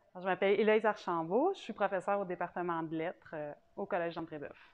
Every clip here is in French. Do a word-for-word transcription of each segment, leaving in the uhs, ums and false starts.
Alors, je m'appelle Héloïse Archambault, je suis professeure au département de lettres euh, au Collège Jean Brébeuf.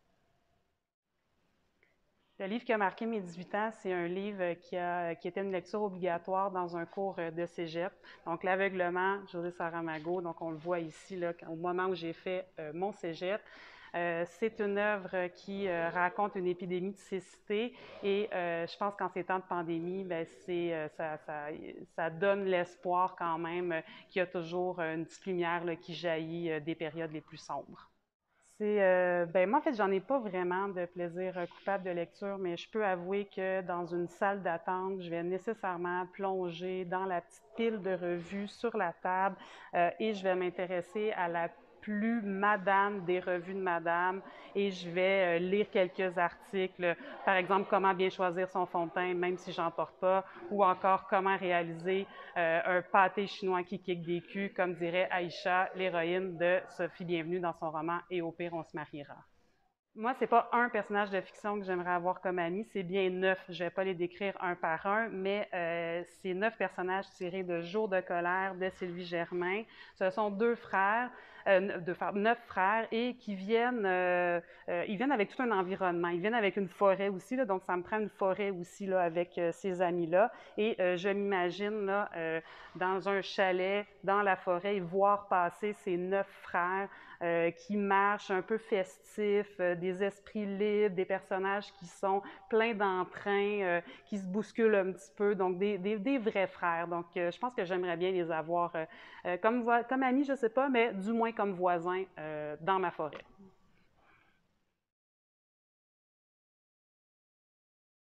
Le livre qui a marqué mes dix-huit ans, c'est un livre qui, a, qui était une lecture obligatoire dans un cours de cégep. Donc, L'aveuglement, José Saramago, donc on le voit ici, là, au moment où j'ai fait euh, mon cégep. Euh, c'est une œuvre qui euh, raconte une épidémie de cécité et euh, je pense qu'en ces temps de pandémie, ben, c'est, euh, ça, ça, ça donne l'espoir quand même euh, qu'il y a toujours une petite lumière là, qui jaillit euh, des périodes les plus sombres. C'est, euh, ben moi, en fait, j'en ai pas vraiment de plaisir euh, coupable de lecture, mais je peux avouer que dans une salle d'attente, je vais nécessairement plonger dans la petite pile de revues sur la table euh, et je vais m'intéresser à la plus madame des revues de madame et je vais euh, lire quelques articles, par exemple comment bien choisir son fond de teint même si j'en porte pas, ou encore comment réaliser euh, un pâté chinois qui kick des culs, comme dirait Aïcha, l'héroïne de Sophie Bienvenue dans son roman Et au pire on se mariera. Moi, c'est pas un personnage de fiction que j'aimerais avoir comme ami, c'est bien neuf. Je vais pas les décrire un par un, mais euh, c'est neuf personnages tirés de Jour de colère de Sylvie Germain. Ce sont deux frères, euh, deux frères, neuf frères, et qui viennent, euh, euh, ils viennent avec tout un environnement. Ils viennent avec une forêt aussi, là, donc ça me prend une forêt aussi là avec euh, ces amis-là. Et euh, je m'imagine là euh, dans un chalet, dans la forêt, et voir passer ces neuf frères euh, qui marchent un peu festifs, euh, des esprits libres, des personnages qui sont pleins d'entrain, euh, qui se bousculent un petit peu, donc des, des, des vrais frères. Donc, euh, je pense que j'aimerais bien les avoir euh, euh, comme, comme amis, je ne sais pas, mais du moins comme voisins euh, dans ma forêt.